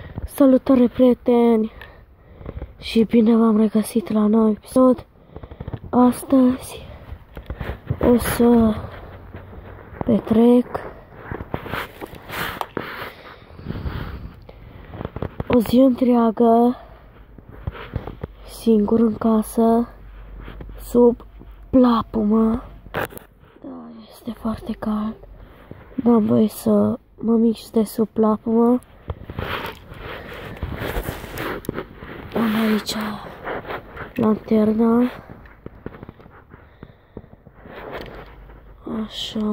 Salutare prieteni și bine v-am regăsit la nou episod. Astăzi o să petrec o zi întreagă singur în casă, sub plapumă. Da, este foarte cald. N-am voie să mă mișc de sub plapumă. Am aici lanterna. Așa.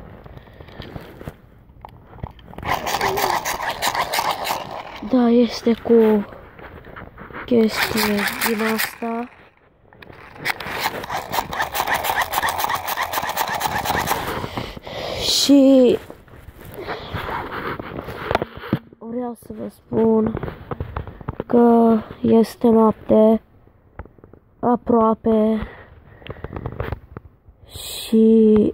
Da, este cu chestie din asta. Și vreau să vă spun că este noapte aproape și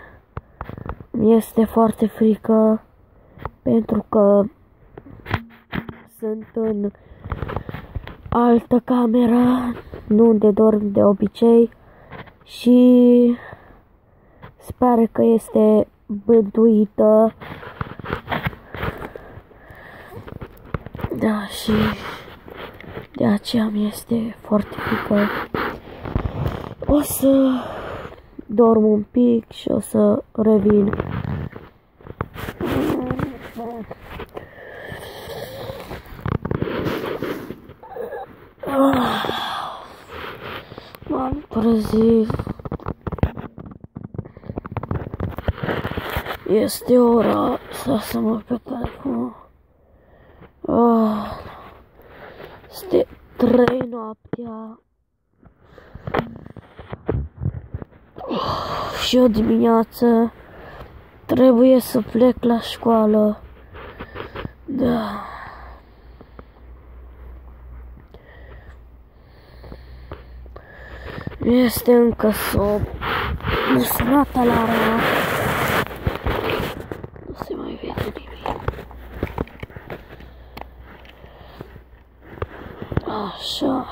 este foarte frică pentru că sunt în altă cameră, nu unde dorm de obicei, și sper că este bântuită. Da, și de aceea mi este foarte frică. O să dorm un pic și o să revin. M-am trezit. Este ora să mă pe telefon. Este 3 noaptea. Și o dimineață trebuie să plec la școală. Da. Este încă somn. M-a sunat alarma. Nu se mai vede nimic. Așa.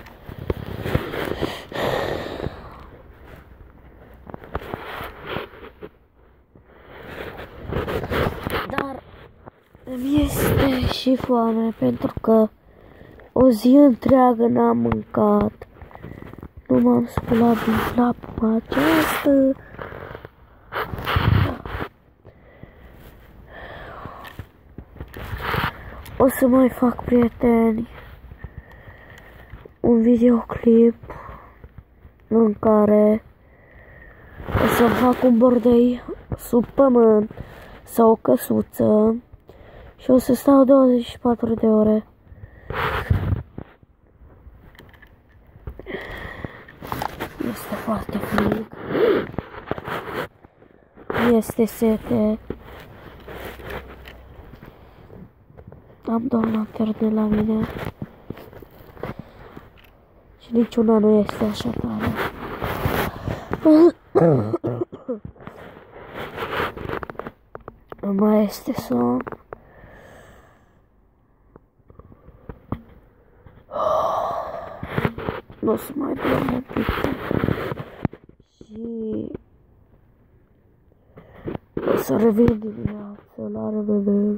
Dar îmi este și foame pentru că o zi întreagă n-am mâncat. Nu m-am sculat din plapuma aceasta. O să mai fac, prieteni, un videoclip în care o să fac un bordei sub pământ sau o căsuță și o să stau 24 de ore. Este foarte frig. Este sete. Am 2 lanterne la mine. Și niciuna nu este așa tare. Mai este somn. Nu o să mai dorm un pic. Și o să revin dimineața. La revedere.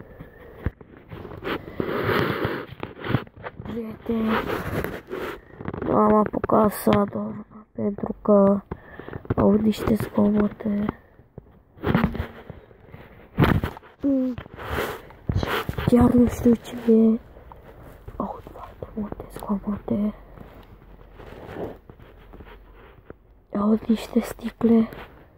Prieteni, nu am apucat să adorm pentru că aud niște zgomote. Chiar nu știu ce e. Aud foarte multe zgomote. Aud niște sticle.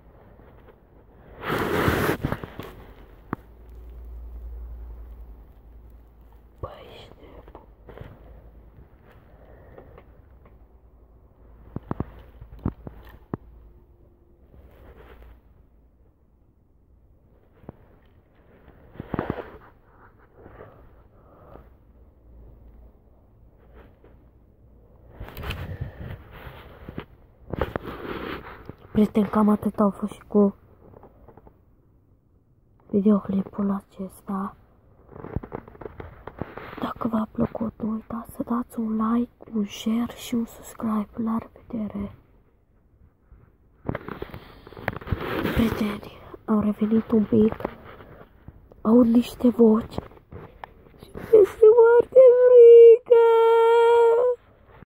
Prieteni, cam atât au fost și cu videoclipul acesta. Dacă v-a plăcut, nu uitați să dați un like, un share și un subscribe. La revedere! Prieteni, au revenit un pic. Aud niște voci și este foarte frică.